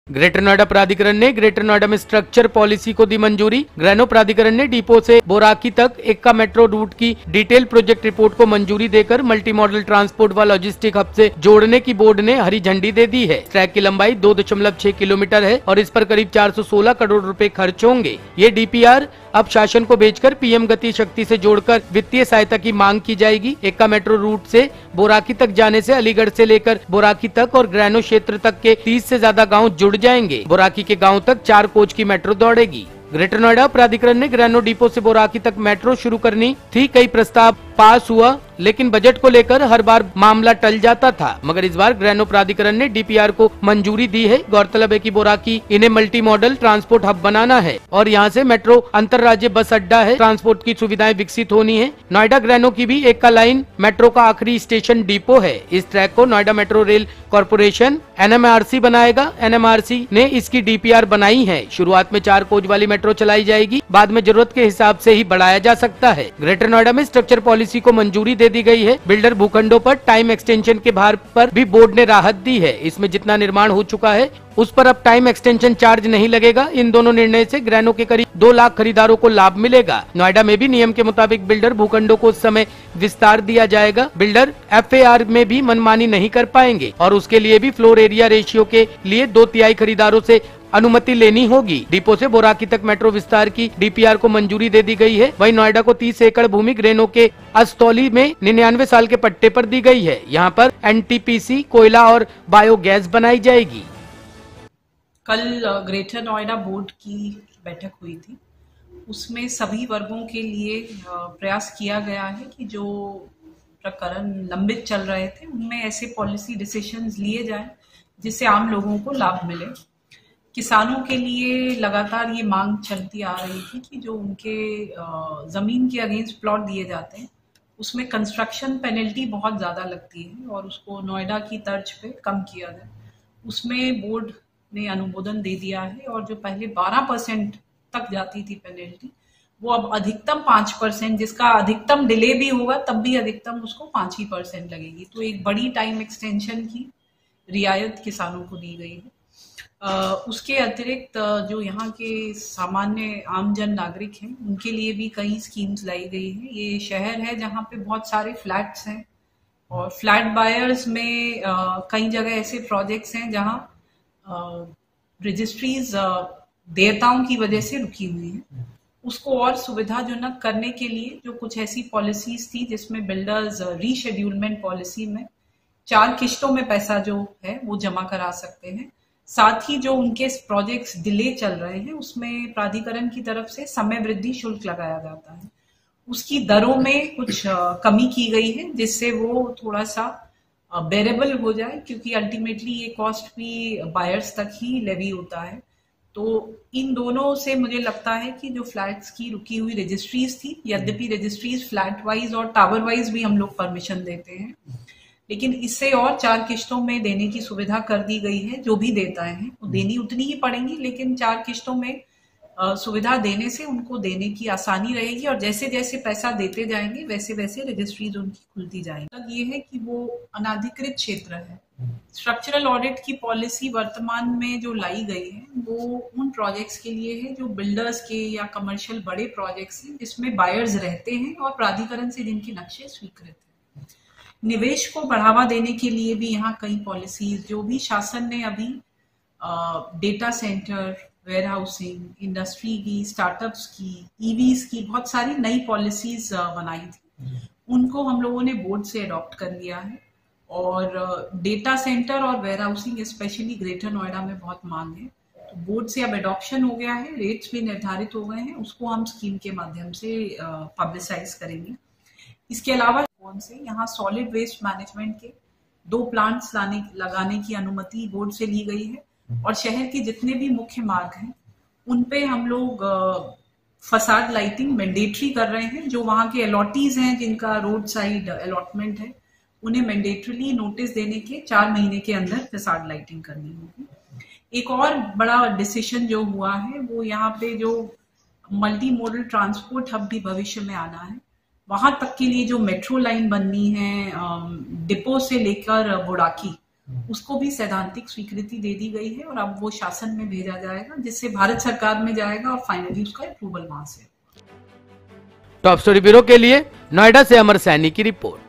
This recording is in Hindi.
ग्रेटर नोएडा प्राधिकरण ने ग्रेटर नोएडा में स्ट्रक्चर पॉलिसी को दी मंजूरी। ग्रैनो प्राधिकरण ने डिपो से बोराकी तक एक्का मेट्रो रूट की डिटेल प्रोजेक्ट रिपोर्ट को मंजूरी देकर मल्टी मॉडल ट्रांसपोर्ट व लॉजिस्टिक हब से जोड़ने की बोर्ड ने हरी झंडी दे दी है। ट्रैक की लंबाई 2.6 किलोमीटर है और इस पर करीब 416 करोड़ रुपए खर्च होंगे। ये डीपीआर अब शासन को भेजकर पीएम गति शक्ति से जोड़कर वित्तीय सहायता की मांग की जाएगी। एक्का मेट्रो रूट से बोराकी तक जाने से अलीगढ़ से लेकर बोराकी तक और ग्रैनो क्षेत्र तक के 30 से ज्यादा गांव जुड़ जाएंगे। बोराकी के गांव तक 4 कोच की मेट्रो दौड़ेगी। ग्रेटर नोएडा प्राधिकरण ने ग्रैनो डिपो से बोराकी तक मेट्रो शुरू करनी थी। कई प्रस्ताव पास हुआ, लेकिन बजट को लेकर हर बार मामला टल जाता था, मगर इस बार ग्रैनो प्राधिकरण ने डीपीआर को मंजूरी दी है। गौरतलब है कि बोराकी इन्हें मल्टी मॉडल ट्रांसपोर्ट हब बनाना है और यहाँ से मेट्रो अंतरराज्य बस अड्डा है। ट्रांसपोर्ट की सुविधाएं विकसित होनी है। नोएडा ग्रैनो की भी एक्का लाइन मेट्रो का आखिरी स्टेशन डिपो है। इस ट्रैक को Noida metro rail corporation NMRC बनाएगा। NMRC ने इसकी डीपीआर बनाई है। शुरुआत में 4 कोच वाली मेट्रो चलाई जाएगी, बाद में जरूरत के हिसाब से ही बढ़ाया जा सकता है। ग्रेटर नोएडा में स्ट्रक्चर पॉलिसी को मंजूरी दे दी गई है। बिल्डर भूखंडों पर टाइम एक्सटेंशन के भार पर भी बोर्ड ने राहत दी है। इसमें जितना निर्माण हो चुका है उस पर अब टाइम एक्सटेंशन चार्ज नहीं लगेगा। इन दोनों निर्णय से ग्रैनो के करीब 2 लाख खरीदारों को लाभ मिलेगा। नोएडा में भी नियम के मुताबिक बिल्डर भूखंडों को उस समय विस्तार दिया जाएगा। बिल्डर FAR में भी मनमानी नहीं कर पाएंगे और उसके लिए भी फ्लोर एरिया रेशियो के लिए 2/3 खरीदारों से अनुमति लेनी होगी। डिपो से बोराकी तक मेट्रो विस्तार की डीपीआर को मंजूरी दे दी गई है। वहीं नोएडा को 30 एकड़ भूमि ग्रेनो के अस्तौली में 99 साल के पट्टे पर दी गई है। यहाँ पर NTPC, कोयला और बायोगैस बनाई जाएगी। कल ग्रेटर नोएडा बोर्ड की बैठक हुई थी। उसमें सभी वर्गों के लिए प्रयास किया गया है कि जो प्रकरण लंबित चल रहे थे उनमें ऐसे पॉलिसी डिसीजंस लिए जाएं जिससे आम लोगों को लाभ मिले। किसानों के लिए लगातार ये मांग चलती आ रही थी कि जो उनके जमीन के अगेंस्ट प्लॉट दिए जाते हैं उसमें कंस्ट्रक्शन पेनल्टी बहुत ज़्यादा लगती है और उसको नोएडा की तर्ज पे कम किया जाए। उसमें बोर्ड ने अनुमोदन दे दिया है और जो पहले 12% तक जाती थी पेनल्टी वो अब अधिकतम 5%, जिसका अधिकतम डिले भी होगा तब भी अधिकतम उसको 5% लगेगी। तो एक बड़ी टाइम एक्सटेंशन की रियायत किसानों को दी गई है। उसके अतिरिक्त जो यहाँ के सामान्य आमजन नागरिक हैं उनके लिए भी कई स्कीम्स लाई गई हैं। ये शहर है जहाँ पे बहुत सारे फ्लैट्स हैं और फ्लैट बायर्स में कई जगह ऐसे प्रोजेक्ट्स हैं जहाँ रजिस्ट्रीज देयताओं की वजह से रुकी हुई है। उसको और सुविधाजनक करने के लिए जो कुछ ऐसी पॉलिसीज थी जिसमें बिल्डर्स रीशेड्यूलमेंट पॉलिसी में 4 किश्तों में पैसा जो है वो जमा करा सकते हैं। साथ ही जो उनके प्रोजेक्ट्स डिले चल रहे हैं उसमें प्राधिकरण की तरफ से समय वृद्धि शुल्क लगाया जाता है। उसकी दरों में कुछ कमी की गई है जिससे वो थोड़ा सा बेरेबल हो जाए, क्योंकि अल्टीमेटली ये कॉस्ट भी बायर्स तक ही लेवी होता है। तो इन दोनों से मुझे लगता है कि जो फ्लैट्स की रुकी हुई रजिस्ट्रीज थी, यद्यपि रजिस्ट्रीज फ्लैट वाइज और टावर वाइज भी हम लोग परमिशन देते हैं, लेकिन इससे और 4 किश्तों में देने की सुविधा कर दी गई है। जो भी देता है वो देनी उतनी ही पड़ेंगी, लेकिन 4 किश्तों में सुविधा देने से उनको देने की आसानी रहेगी और जैसे जैसे पैसा देते जाएंगे वैसे वैसे रजिस्ट्रीज उनकी खुलती जाएंगी। ये है कि वो अनाधिकृत क्षेत्र है। स्ट्रक्चरल ऑडिट की पॉलिसी वर्तमान में जो लाई गई है वो उन प्रोजेक्ट्स के लिए है जो बिल्डर्स के या कमर्शियल बड़े प्रोजेक्ट्स हैं जिसमें बायर्स रहते हैं और प्राधिकरण से जिनके नक्शे स्वीकृत हैं। निवेश को बढ़ावा देने के लिए भी यहाँ कई पॉलिसीज, जो भी शासन ने अभी data centre, warehousing, industry की, स्टार्टअप्स की, EVs की बहुत सारी नई पॉलिसीज बनाई थी, उनको हम लोगों ने बोर्ड से अडॉप्ट कर लिया है। और डेटा सेंटर और warehousing specially greater Noida में बहुत मांग है, तो बोर्ड से अब अडॉप्शन हो गया है, रेट्स भी निर्धारित हो गए हैं, उसको हम स्कीम के माध्यम से पब्लिसाइज करेंगे। इसके अलावा से यहाँ सॉलिड वेस्ट मैनेजमेंट के 2 प्लांट्स लगाने की अनुमति बोर्ड से ली गई है और शहर के जितने भी मुख्य मार्ग हैं उन पे हम लोग फसाड लाइटिंग मैंडेटरी कर रहे हैं। जो वहाँ के अलॉटीज हैं जिनका रोड साइड अलॉटमेंट है उन्हें मैंडेटरीली नोटिस देने के 4 महीने के अंदर फसाड लाइटिंग करनी होगी। एक और बड़ा डिसीजन जो हुआ है वो यहाँ पे जो मल्टी मॉडल ट्रांसपोर्ट हब भी भविष्य में आना है, वहां तक के लिए जो मेट्रो लाइन बननी है डिपो से लेकर बोराकी, उसको भी सैद्धांतिक स्वीकृति दे दी गई है और अब वो शासन में भेजा जाएगा, जिससे भारत सरकार में जाएगा और फाइनली उसका अप्रूवल वहां से। टॉप स्टोरी ब्यूरो के लिए नोएडा से अमर सैनी की रिपोर्ट।